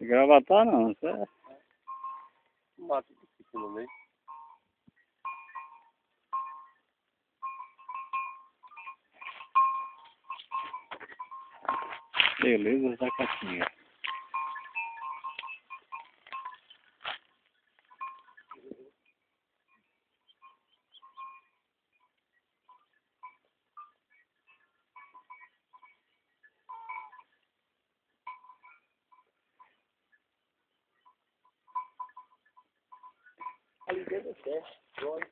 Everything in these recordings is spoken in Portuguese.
Gravatar não, isso é... Mato aqui no meio. Beleza da caixinha. Ali dentro da serra, olha.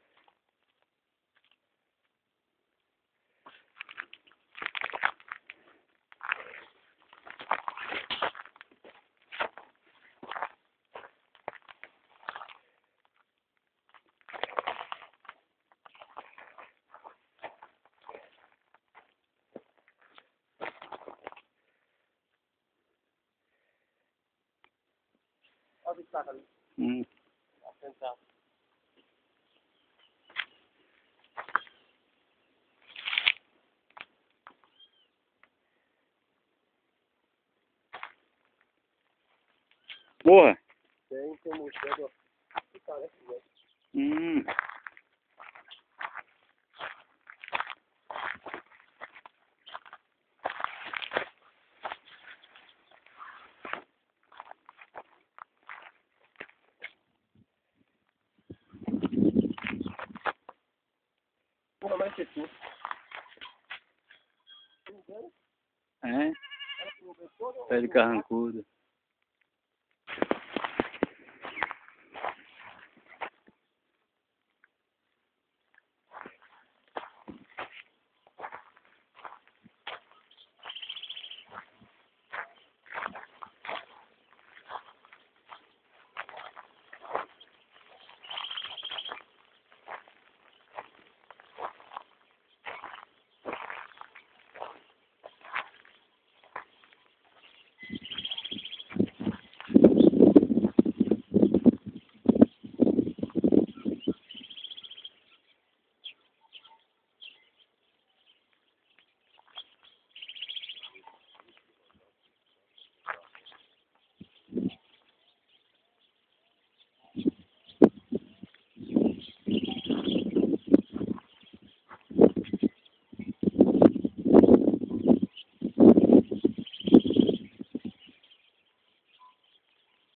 Olha o saco ali. Tá sentado. Porra! Tem mostrando, ó. Que parece, né? Porra, mas que tu? É? Pé de carrancudo.